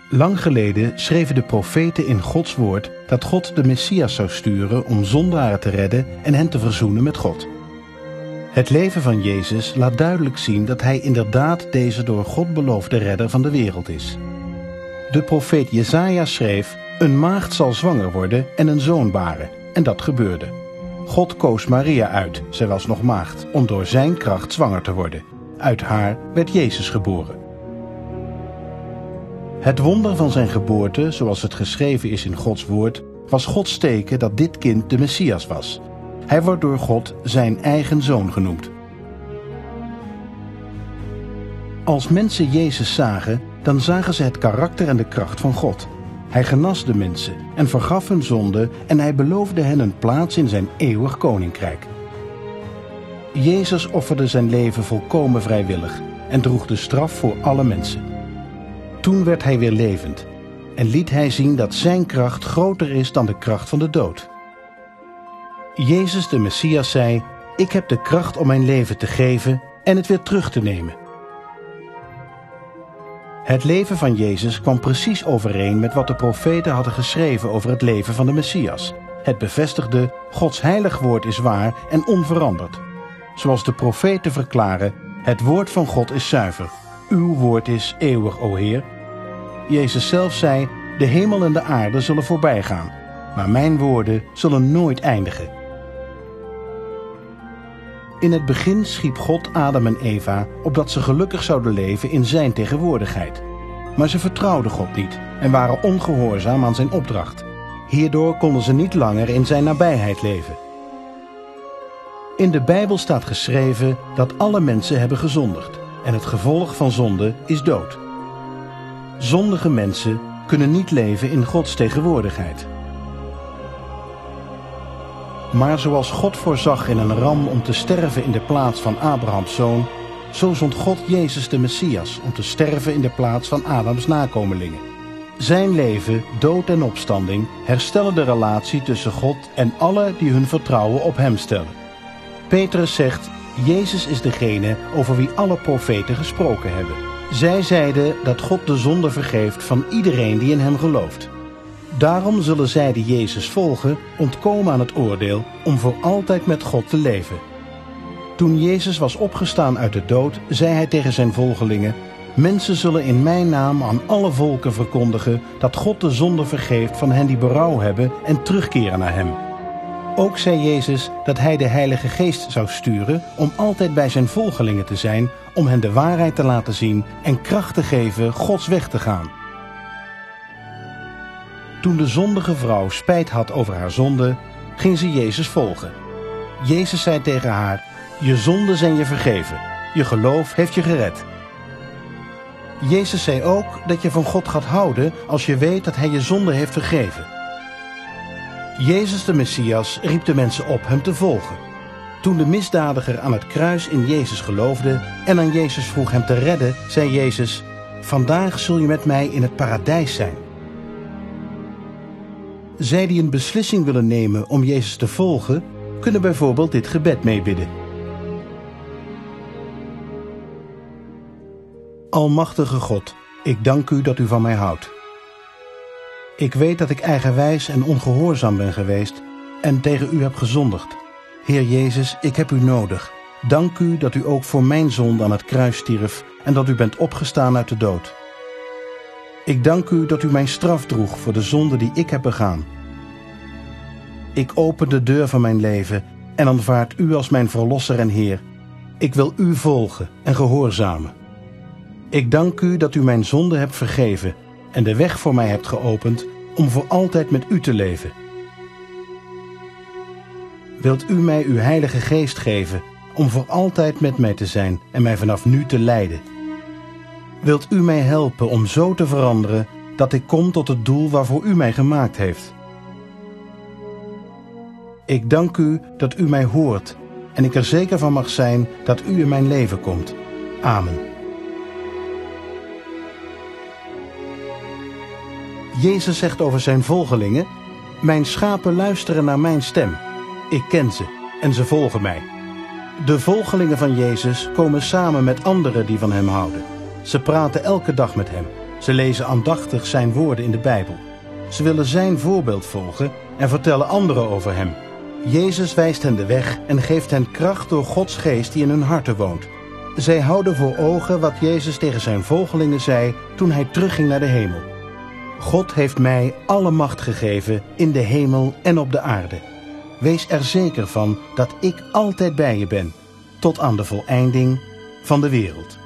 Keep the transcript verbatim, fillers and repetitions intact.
Lang geleden schreven de profeten in Gods woord dat God de Messias zou sturen om zondaren te redden en hen te verzoenen met God. Het leven van Jezus laat duidelijk zien dat hij inderdaad deze door God beloofde redder van de wereld is. De profeet Jesaja schreef: een maagd zal zwanger worden en een zoon baren. En dat gebeurde. God koos Maria uit, zij was nog maagd, om door zijn kracht zwanger te worden. Uit haar werd Jezus geboren. Het wonder van zijn geboorte, zoals het geschreven is in Gods woord, was Gods teken dat dit kind de Messias was. Hij wordt door God zijn eigen zoon genoemd. Als mensen Jezus zagen, dan zagen ze het karakter en de kracht van God. Hij genas de mensen en vergaf hun zonde en hij beloofde hen een plaats in zijn eeuwig koninkrijk. Jezus offerde zijn leven volkomen vrijwillig en droeg de straf voor alle mensen. Toen werd hij weer levend en liet hij zien dat zijn kracht groter is dan de kracht van de dood. Jezus de Messias zei: ik heb de kracht om mijn leven te geven en het weer terug te nemen. Het leven van Jezus kwam precies overeen met wat de profeten hadden geschreven over het leven van de Messias. Het bevestigde: Gods heilig woord is waar en onveranderd. Zoals de profeten verklaren: het woord van God is zuiver. Uw woord is eeuwig, o Heer. Jezus zelf zei: de hemel en de aarde zullen voorbij gaan, maar mijn woorden zullen nooit eindigen. In het begin schiep God Adam en Eva, opdat ze gelukkig zouden leven in zijn tegenwoordigheid. Maar ze vertrouwden God niet en waren ongehoorzaam aan zijn opdracht. Hierdoor konden ze niet langer in zijn nabijheid leven. In de Bijbel staat geschreven dat alle mensen hebben gezondigd en het gevolg van zonde is dood. Zondige mensen kunnen niet leven in Gods tegenwoordigheid. Maar zoals God voorzag in een ram om te sterven in de plaats van Abrahams zoon, zo zond God Jezus de Messias om te sterven in de plaats van Adams nakomelingen. Zijn leven, dood en opstanding herstellen de relatie tussen God en alle die hun vertrouwen op hem stellen. Petrus zegt: Jezus is degene over wie alle profeten gesproken hebben. Zij zeiden dat God de zonde vergeeft van iedereen die in hem gelooft. Daarom zullen zij die Jezus volgen ontkomen aan het oordeel om voor altijd met God te leven. Toen Jezus was opgestaan uit de dood, zei hij tegen zijn volgelingen: mensen zullen in mijn naam aan alle volken verkondigen dat God de zonde vergeeft van hen die berouw hebben en terugkeren naar hem. Ook zei Jezus dat hij de Heilige Geest zou sturen om altijd bij zijn volgelingen te zijn, om hen de waarheid te laten zien en kracht te geven Gods weg te gaan. Toen de zondige vrouw spijt had over haar zonde, ging ze Jezus volgen. Jezus zei tegen haar: je zonden zijn je vergeven, je geloof heeft je gered. Jezus zei ook dat je van God gaat houden als je weet dat hij je zonde heeft vergeven. Jezus de Messias riep de mensen op hem te volgen. Toen de misdadiger aan het kruis in Jezus geloofde en aan Jezus vroeg hem te redden, zei Jezus: vandaag zul je met mij in het paradijs zijn. Zij die een beslissing willen nemen om Jezus te volgen, kunnen bijvoorbeeld dit gebed meebidden. Almachtige God, ik dank u dat u van mij houdt. Ik weet dat ik eigenwijs en ongehoorzaam ben geweest en tegen u heb gezondigd. Heer Jezus, ik heb u nodig. Dank u dat u ook voor mijn zonde aan het kruis stierf en dat u bent opgestaan uit de dood. Ik dank u dat u mijn straf droeg voor de zonde die ik heb begaan. Ik open de deur van mijn leven en aanvaard u als mijn verlosser en Heer. Ik wil u volgen en gehoorzamen. Ik dank u dat u mijn zonde hebt vergeven en de weg voor mij hebt geopend om voor altijd met u te leven. Wilt u mij uw Heilige Geest geven om voor altijd met mij te zijn en mij vanaf nu te leiden? Wilt u mij helpen om zo te veranderen dat ik kom tot het doel waarvoor u mij gemaakt heeft? Ik dank u dat u mij hoort en ik er zeker van mag zijn dat u in mijn leven komt. Amen. Jezus zegt over zijn volgelingen: mijn schapen luisteren naar mijn stem. Ik ken ze en ze volgen mij. De volgelingen van Jezus komen samen met anderen die van hem houden. Ze praten elke dag met hem. Ze lezen aandachtig zijn woorden in de Bijbel. Ze willen zijn voorbeeld volgen en vertellen anderen over hem. Jezus wijst hen de weg en geeft hen kracht door Gods geest die in hun harten woont. Zij houden voor ogen wat Jezus tegen zijn volgelingen zei toen hij terugging naar de hemel. God heeft mij alle macht gegeven in de hemel en op de aarde. Wees er zeker van dat ik altijd bij je ben, tot aan de voleinding van de wereld.